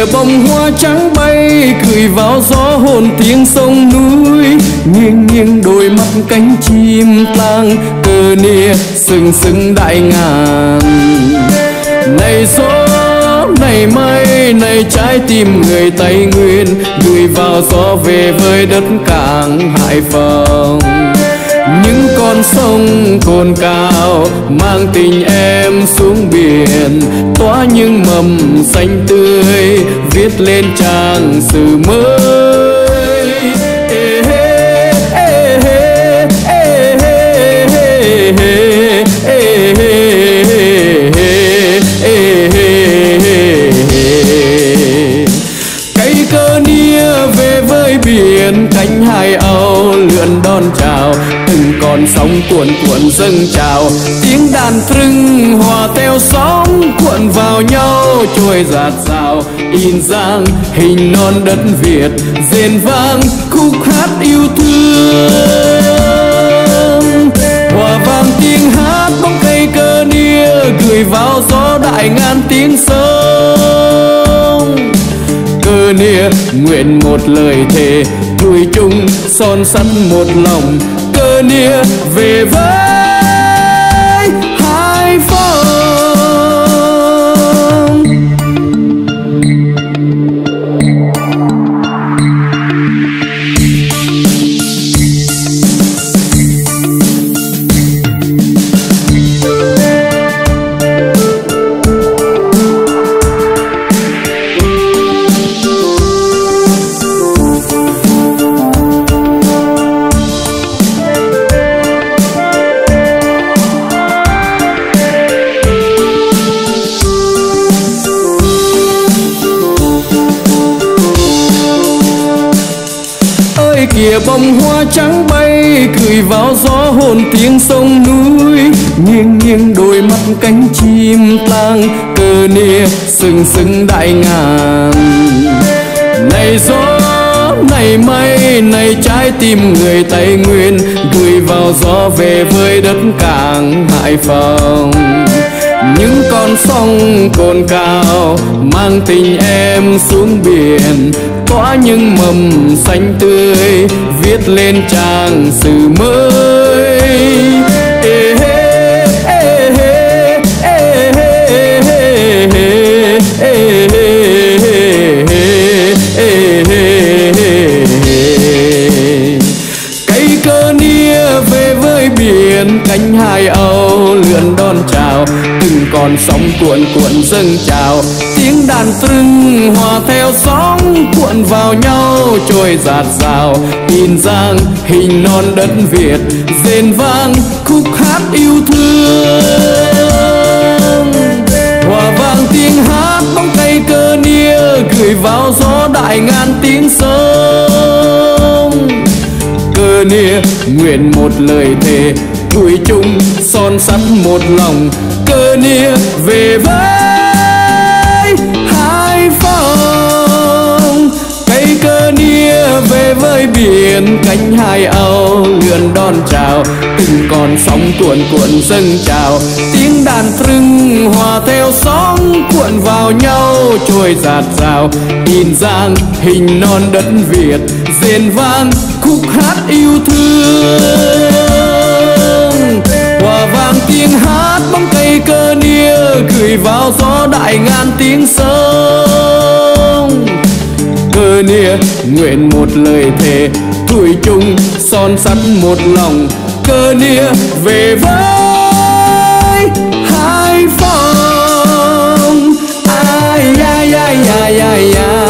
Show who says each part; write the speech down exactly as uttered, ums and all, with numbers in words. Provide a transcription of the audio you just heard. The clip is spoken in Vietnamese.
Speaker 1: kìa bông hoa trắng bay cười vào gió hồn tiếng sông núi, nghiêng nghiêng đôi mắt cánh chim tang cờ nia sừng sững đại ngàn. Này gió này mây này trái tim người Tây Nguyên gửi vào gió về với đất cảng Hải Phòng. Những con sông cồn cào mang tình em xuống biển, tỏa những mầm xanh tươi viết lên trang sử mới. Ê hê, ê hê, ê hê, ê hê, ê hê, ê. Cây cơ nia về với biển, cánh hai âu lượn đón chào, từng con sóng cuộn cuộn dâng trào, tiếng đàn trưng hòa theo sóng cuộn vào nhau trôi dạt dào, in dáng hình non đất Việt rền vang khúc hát yêu thương. Hòa vang tiếng hát bóng cây cơ nia gửi vào gió đại ngàn tiếng sông. Cơ nia nguyện một lời thề tuổi chung son sắt một lòng, cơ nia về với Hải Phòng. Kìa bông hoa trắng bay cười vào gió hồn tiếng sông núi, nghiêng nghiêng đôi mắt cánh chim tang cờ nia sừng sững đại ngàn. Này gió này mây này trái tim người Tây Nguyên gửi vào gió về với đất cảng Hải Phòng. Những con sông cồn cào mang tình em xuống biển, tỏa những mầm xanh tươi viết lên trang sử mới. Ê hê, ê hê, ê hê, ê hê, ê hê, ê. Cây cơ nia về với biển, cánh hai âu lượn đón chào, từng con sóng cuộn cuộn dâng trào, tiếng đàn trưng hòa theo sóng cuộn vào nhau trôi dạt dào, in dáng hình non đất Việt rền vang khúc hát yêu thương. Hòa vang tiếng hát bóng cây cơ nia gửi vào gió đại ngàn tiếng sông. Cơ nia nguyện một lời thề tuổi chung son sắt một lòng, cơ nia về với Hải Phòng. Cây cơ nia về với biển, cánh hai âu lượn đón chào, từng con sóng cuộn cuộn dâng trào, tiếng đàn trưng hòa theo sóng cuộn vào nhau trôi dạt dào, in dáng hình non đất Việt rền vang khúc hát yêu thương. Hòa vang tiếng hát bóng cây cơ nia gửi vào gió đại ngàn tiếng sông. Cơ nia nguyện một lời thề tuổi chung son sắt một lòng, cơ nia về với Hải Phòng. Ai ai ai ai ai ai.